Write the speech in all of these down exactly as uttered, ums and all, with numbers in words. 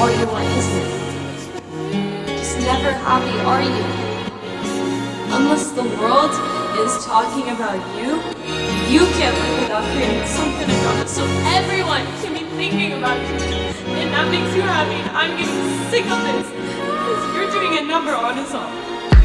all you want, isn't it? Just never happy, are you? Unless the world is talking about you, you can't live without creating something around it so everyone can be thinking about you. And that makes you happy, and I'm getting sick of this, because you're doing a number on us all.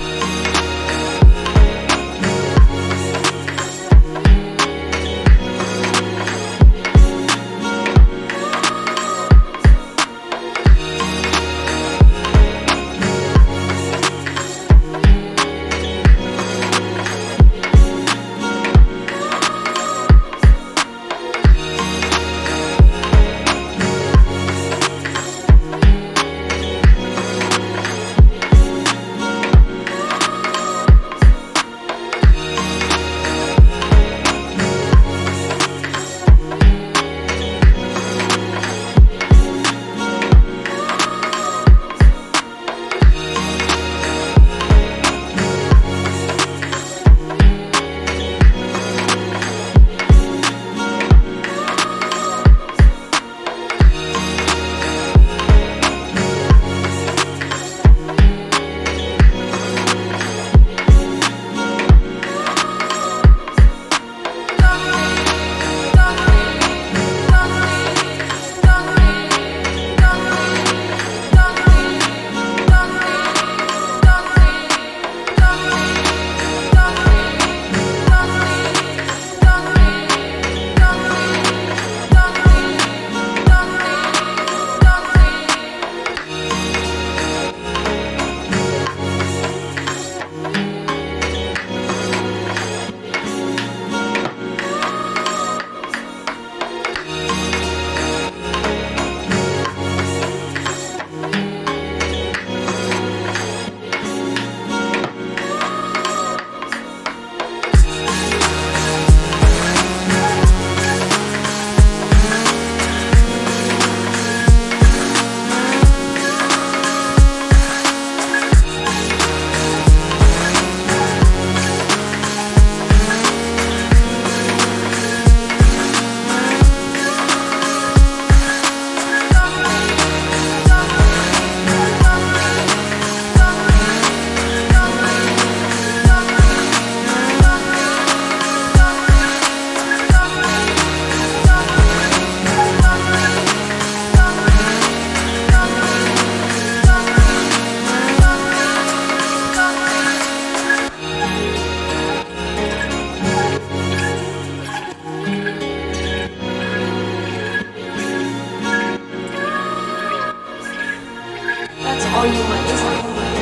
All you want is all you want.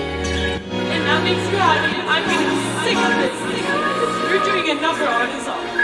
And that makes you happy, and I'm getting sick of this. You're doing a number on us all.